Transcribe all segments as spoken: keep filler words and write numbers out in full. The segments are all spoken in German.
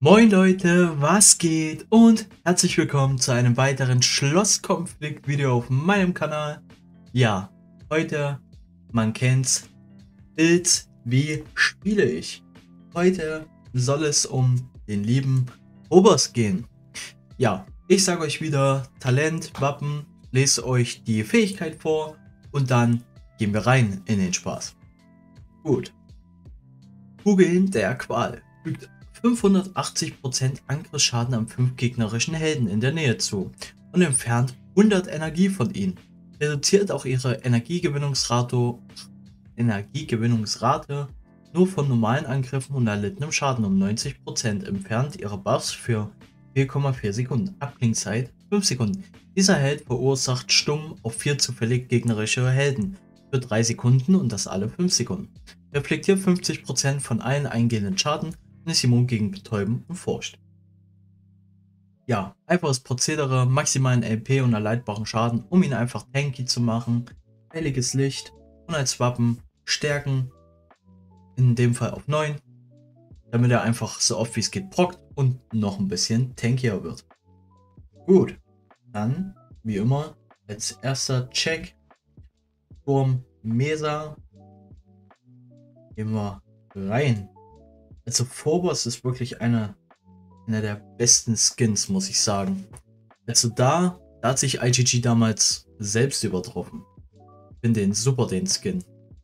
Moin Leute, was geht? Und herzlich willkommen zu einem weiteren Schlosskonflikt-Video auf meinem Kanal. Ja, heute, man kennt's, Bild, wie spiele ich? Heute soll es um den lieben Phobos gehen. Ja, ich sage euch wieder Talent, Wappen, lese euch die Fähigkeit vor und dann gehen wir rein in den Spaß. Gut. Kugeln der Qual fügt fünfhundertachtzig Prozent Angriffsschaden an fünf gegnerischen Helden in der Nähe zu und entfernt hundert Energie von ihnen. Reduziert auch ihre Energiegewinnungsrate, Energiegewinnungsrate nur von normalen Angriffen und erlittenem Schaden um neunzig Prozent. Entfernt ihre Buffs für vier Komma vier Sekunden. Abklingzeit fünf Sekunden. Dieser Held verursacht stumm auf vier zufällig gegnerische Helden für drei Sekunden und das alle fünf Sekunden. Reflektiert fünfzig Prozent von allen eingehenden Schaden und ist immun gegen Betäuben und Furcht. Ja, einfaches Prozedere, maximalen L P und erleidbaren Schaden, um ihn einfach tanky zu machen. Heiliges Licht und als Wappen Stärken, in dem Fall auf neun, damit er einfach so oft wie es geht prockt und noch ein bisschen tankier wird. Gut, dann wie immer als erster Check Sturm Mesa. Gehen wir rein. Also Phobos ist wirklich einer einer der besten Skins, muss ich sagen. Also da, da hat sich I G G damals selbst übertroffen. Ich finde den super, den Skin.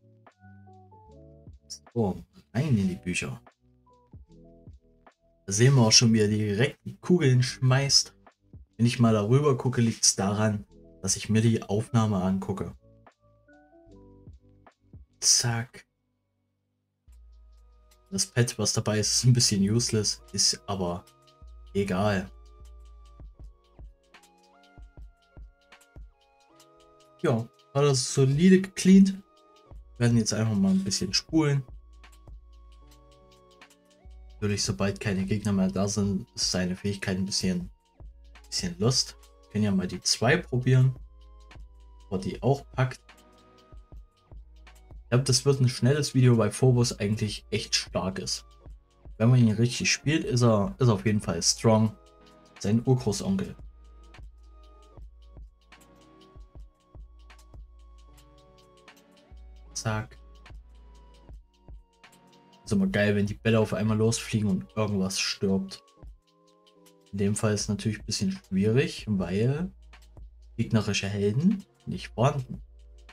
So, rein in die Bücher. Da sehen wir auch schon, wie er direkt die Kugeln schmeißt. Wenn ich mal darüber gucke, liegt es daran, dass ich mir die Aufnahme angucke. Zack. Das Pad, was dabei ist, ist ein bisschen useless, ist aber egal. Ja, hat das solide gecleant. Wir werden jetzt einfach mal ein bisschen spulen. Natürlich, sobald keine Gegner mehr da sind, ist seine Fähigkeit ein bisschen, bisschen lost. Wir können ja mal die zwei probieren, ob die auch packt. Ich glaube, das wird ein schnelles Video, weil Phobos eigentlich echt stark ist. Wenn man ihn richtig spielt, ist er, ist er auf jeden Fall strong. Sein Urgroßonkel. Zack. Ist immer geil, wenn die Bälle auf einmal losfliegen und irgendwas stirbt. In dem Fall ist es natürlich ein bisschen schwierig, weil gegnerische Helden nicht vorhanden.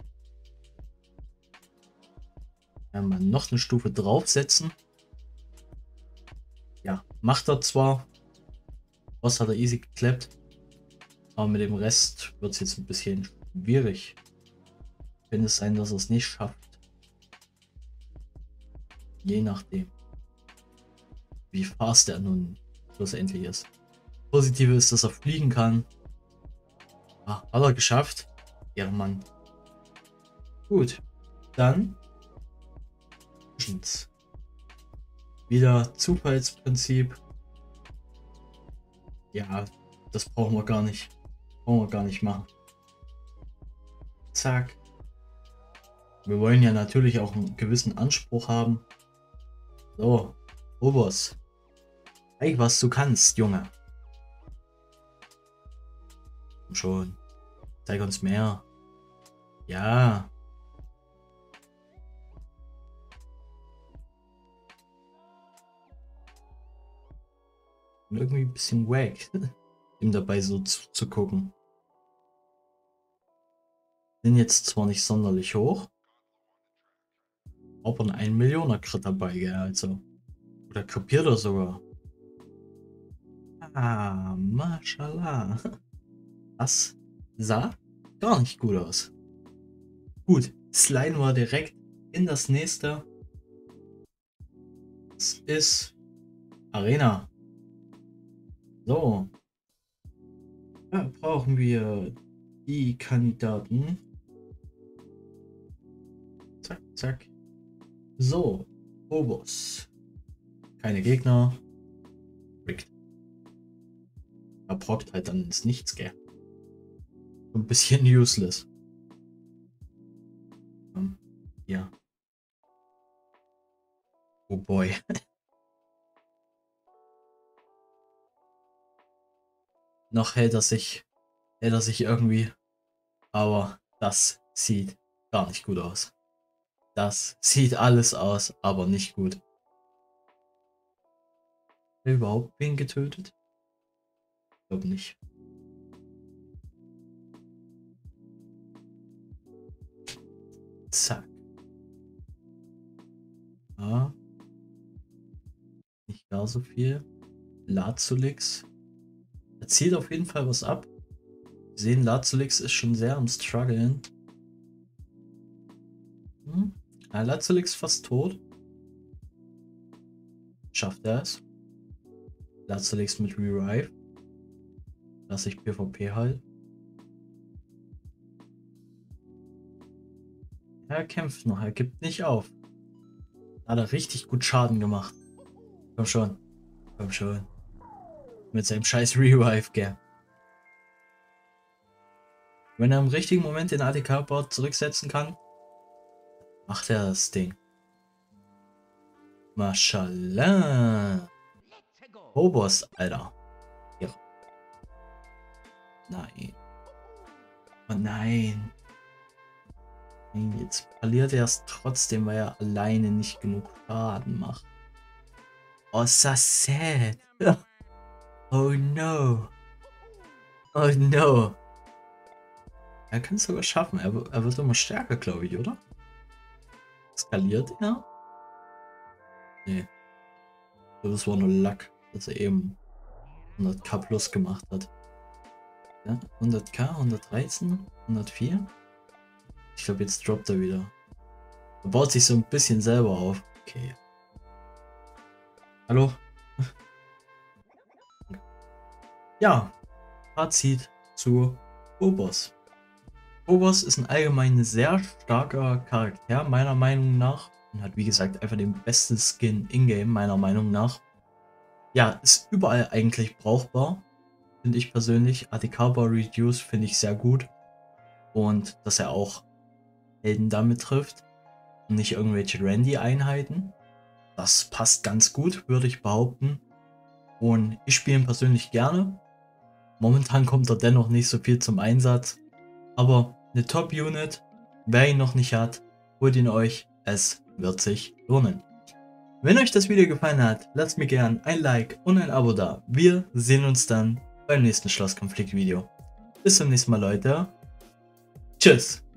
Wenn wir noch eine Stufe draufsetzen. Ja, macht er zwar. Was hat er easy geklappt. Aber mit dem Rest wird es jetzt ein bisschen schwierig. Könnte es sein, dass er es nicht schafft. Je nachdem, wie fast er nun schlussendlich ist. Positive ist, dass er fliegen kann. Ah, hat er geschafft. Ja, Mann. Gut, dann wieder Zufallsprinzip. Ja, das brauchen wir gar nicht. Brauchen wir gar nicht machen. Zack. Wir wollen ja natürlich auch einen gewissen Anspruch haben. So, Phobos. Zeig, was du kannst, Junge. Komm schon. Zeig uns mehr. Ja. Und irgendwie ein bisschen wack, ihm dabei so zu, zu gucken. Sind jetzt zwar nicht sonderlich hoch, aber ein ein Millioner Crit dabei, gell, also. Oder kapiert er sogar. Ah, Mashallah. Das sah gar nicht gut aus. Gut, sliden wir direkt in das nächste. Das ist Arena. So. Da brauchen wir die Kandidaten. Zack, zack. So, Phobos. Keine Gegner. Rigged. Er prockt halt dann ins Nichts, gell. Ein bisschen useless. Um, ja. Oh boy. Noch hält er sich, hält er sich irgendwie. Aber das sieht gar nicht gut aus. Das sieht alles aus, aber nicht gut. Hat er überhaupt wen getötet? Ich glaube nicht. Zack. Ja. Nicht gar so viel. Lazulix. Er zieht auf jeden Fall was ab. Wir sehen, Lazulix ist schon sehr am struggeln. Hm. Ja, Lazulix fast tot. Schafft er es? Lazulix mit Revive. Lass ich PvP halt. Er kämpft noch, er gibt nicht auf. Hat er richtig gut Schaden gemacht. Komm schon. Komm schon. Mit seinem scheiß Revive, gell. Wenn er im richtigen Moment den A T K-Bot zurücksetzen kann, macht er das Ding. Mashallah. Phobos, Alter. Ja. Nein. Oh nein. Jetzt verliert er es trotzdem, weil er alleine nicht genug Schaden macht. Oh, so sad. Oh no. Oh no. Er kann es sogar schaffen. Er, er wird immer stärker, glaube ich, oder? Skaliert er? Nee. Das war nur Luck, dass er eben hunderttausend plus gemacht hat. Ja, hunderttausend, hundertdreizehn, hundertvier. Ich glaube, jetzt droppt er wieder. Er baut sich so ein bisschen selber auf. Okay. Hallo? Ja. Fazit zu Phobos. Phobos ist ein allgemein sehr starker Charakter, meiner Meinung nach. Und hat, wie gesagt, einfach den besten Skin in-game, meiner Meinung nach. Ja, ist überall eigentlich brauchbar. Finde ich persönlich. A T K-Bar Reduce finde ich sehr gut. Und dass er auch Helden damit trifft. Und nicht irgendwelche Randy-Einheiten. Das passt ganz gut, würde ich behaupten. Und ich spiele ihn persönlich gerne. Momentan kommt er dennoch nicht so viel zum Einsatz. Aber eine Top-Unit, wer ihn noch nicht hat, holt ihn euch. Es wird sich lohnen. Wenn euch das Video gefallen hat, lasst mir gerne ein Like und ein Abo da. Wir sehen uns dann beim nächsten Schlosskonflikt-Video. Bis zum nächsten Mal, Leute. Tschüss.